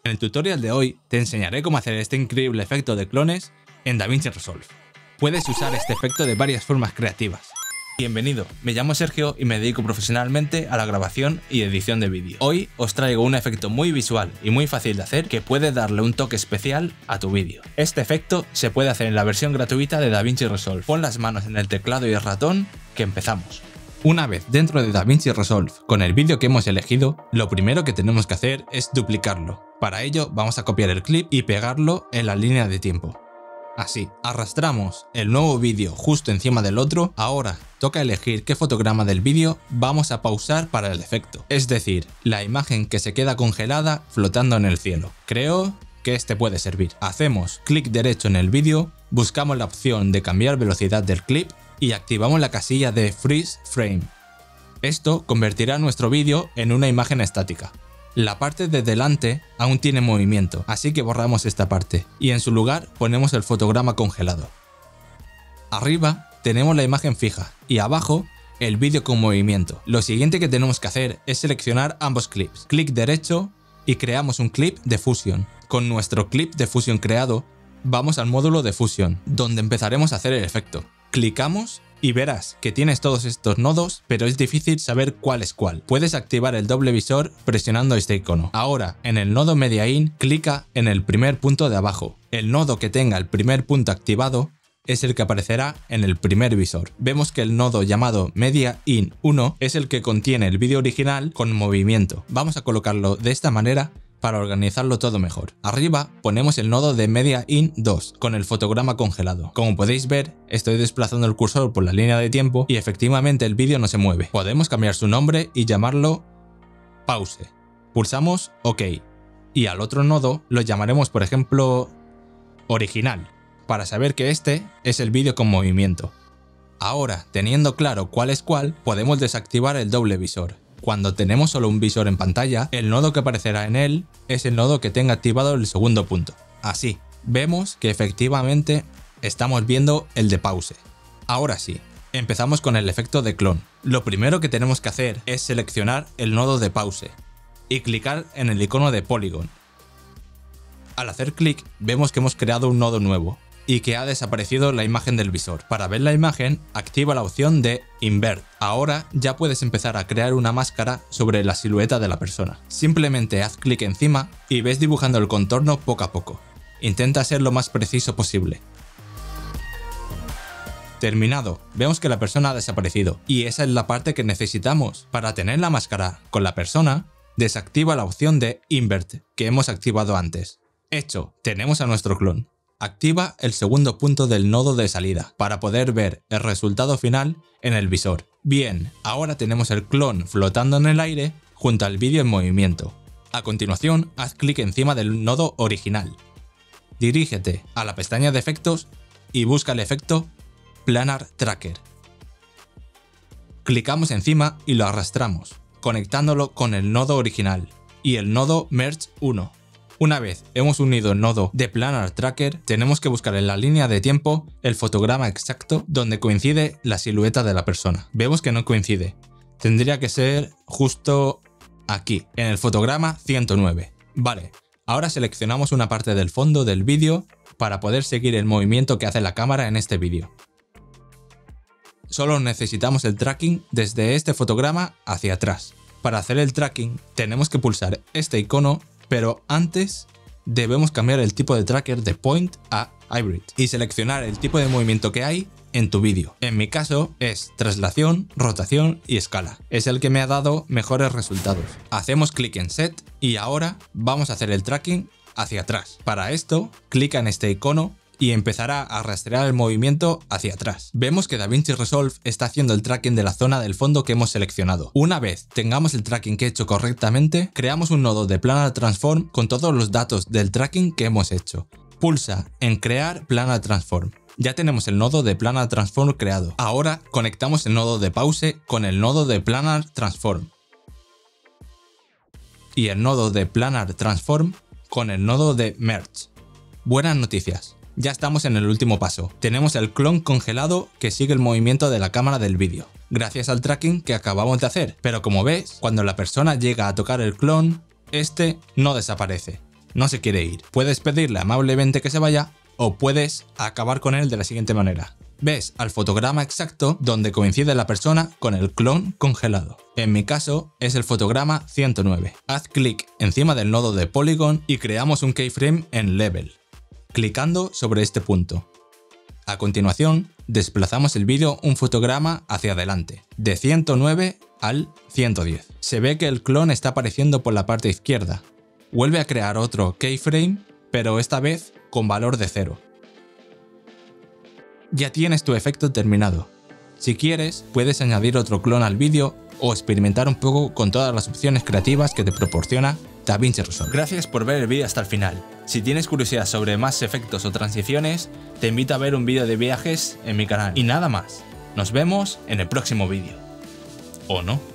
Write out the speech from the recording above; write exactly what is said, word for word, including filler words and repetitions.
En el tutorial de hoy te enseñaré cómo hacer este increíble efecto de clones en DaVinci Resolve. Puedes usar este efecto de varias formas creativas. Bienvenido, me llamo Sergio y me dedico profesionalmente a la grabación y edición de vídeo. Hoy os traigo un efecto muy visual y muy fácil de hacer que puede darle un toque especial a tu vídeo. Este efecto se puede hacer en la versión gratuita de DaVinci Resolve. Pon las manos en el teclado y el ratón, que empezamos. Una vez dentro de DaVinci Resolve con el vídeo que hemos elegido, lo primero que tenemos que hacer es duplicarlo. Para ello vamos a copiar el clip y pegarlo en la línea de tiempo. Así, arrastramos el nuevo vídeo justo encima del otro. Ahora toca elegir qué fotograma del vídeo vamos a pausar para el efecto, es decir, la imagen que se queda congelada flotando en el cielo. Creo que este puede servir. Hacemos clic derecho en el vídeo, buscamos la opción de cambiar velocidad del clip y activamos la casilla de Freeze Frame. Esto convertirá nuestro vídeo en una imagen estática. La parte de delante aún tiene movimiento, así que borramos esta parte y en su lugar ponemos el fotograma congelado. Arriba tenemos la imagen fija y abajo el vídeo con movimiento. Lo siguiente que tenemos que hacer es seleccionar ambos clips. Clic derecho y creamos un clip de Fusion. Con nuestro clip de Fusion creado, vamos al módulo de Fusion, donde empezaremos a hacer el efecto. Clicamos y verás que tienes todos estos nodos, pero es difícil saber cuál es cuál. Puedes activar el doble visor presionando este icono. Ahora, en el nodo Media In, clica en el primer punto de abajo. El nodo que tenga el primer punto activado es el que aparecerá en el primer visor. Vemos que el nodo llamado Media In uno es el que contiene el vídeo original con movimiento. Vamos a colocarlo de esta manera para organizarlo todo mejor. Arriba ponemos el nodo de Media In dos con el fotograma congelado. Como podéis ver, estoy desplazando el cursor por la línea de tiempo y efectivamente el vídeo no se mueve. Podemos cambiar su nombre y llamarlo Pause. Pulsamos OK y al otro nodo lo llamaremos, por ejemplo, Original, para saber que este es el vídeo con movimiento. Ahora, teniendo claro cuál es cuál, podemos desactivar el doble visor. Cuando tenemos solo un visor en pantalla, el nodo que aparecerá en él es el nodo que tenga activado el segundo punto. Así, vemos que efectivamente estamos viendo el de pause. Ahora sí, empezamos con el efecto de clon. Lo primero que tenemos que hacer es seleccionar el nodo de pause y clicar en el icono de Polygon. Al hacer clic, vemos que hemos creado un nodo nuevo y que ha desaparecido la imagen del visor. Para ver la imagen, activa la opción de Invert. Ahora ya puedes empezar a crear una máscara sobre la silueta de la persona. Simplemente haz clic encima y ves dibujando el contorno poco a poco. Intenta ser lo más preciso posible. Terminado, vemos que la persona ha desaparecido y esa es la parte que necesitamos. Para tener la máscara con la persona, desactiva la opción de Invert que hemos activado antes. Hecho, tenemos a nuestro clon. Activa el segundo punto del nodo de salida para poder ver el resultado final en el visor. Bien, ahora tenemos el clon flotando en el aire junto al vídeo en movimiento. A continuación, haz clic encima del nodo original. Dirígete a la pestaña de efectos y busca el efecto Planar Tracker. Clicamos encima y lo arrastramos, conectándolo con el nodo original y el nodo Merge uno. Una vez hemos unido el nodo de Planar Tracker, tenemos que buscar en la línea de tiempo el fotograma exacto donde coincide la silueta de la persona. Vemos que no coincide. Tendría que ser justo aquí, en el fotograma ciento nueve. Vale, ahora seleccionamos una parte del fondo del vídeo para poder seguir el movimiento que hace la cámara en este vídeo. Solo necesitamos el tracking desde este fotograma hacia atrás. Para hacer el tracking tenemos que pulsar este icono, pero antes debemos cambiar el tipo de tracker de Point a Hybrid y seleccionar el tipo de movimiento que hay en tu vídeo. En mi caso es traslación, rotación y escala. Es el que me ha dado mejores resultados. Hacemos clic en Set y ahora vamos a hacer el tracking hacia atrás. Para esto, clica en este icono y empezará a rastrear el movimiento hacia atrás. Vemos que DaVinci Resolve está haciendo el tracking de la zona del fondo que hemos seleccionado. Una vez tengamos el tracking que he hecho correctamente, creamos un nodo de Planar Transform con todos los datos del tracking que hemos hecho. Pulsa en Crear Planar Transform. Ya tenemos el nodo de Planar Transform creado. Ahora conectamos el nodo de Pause con el nodo de Planar Transform y el nodo de Planar Transform con el nodo de Merge. Buenas noticias. Ya estamos en el último paso. Tenemos el clon congelado que sigue el movimiento de la cámara del vídeo, gracias al tracking que acabamos de hacer. Pero como ves, cuando la persona llega a tocar el clon, este no desaparece. no se quiere ir. Puedes pedirle amablemente que se vaya o puedes acabar con él de la siguiente manera. Ves al fotograma exacto donde coincide la persona con el clon congelado. En mi caso es el fotograma ciento nueve. Haz clic encima del nodo de Polygon y creamos un keyframe en Level, clicando sobre este punto. A continuación, desplazamos el vídeo un fotograma hacia adelante, de ciento nueve al ciento diez. Se ve que el clon está apareciendo por la parte izquierda. Vuelve a crear otro keyframe, pero esta vez con valor de cero. Ya tienes tu efecto terminado. Si quieres, puedes añadir otro clon al vídeo o experimentar un poco con todas las opciones creativas que te proporciona DaVinci Resolve. Gracias por ver el vídeo hasta el final. Si tienes curiosidad sobre más efectos o transiciones, te invito a ver un vídeo de viajes en mi canal. Y nada más. Nos vemos en el próximo vídeo. ¿O no?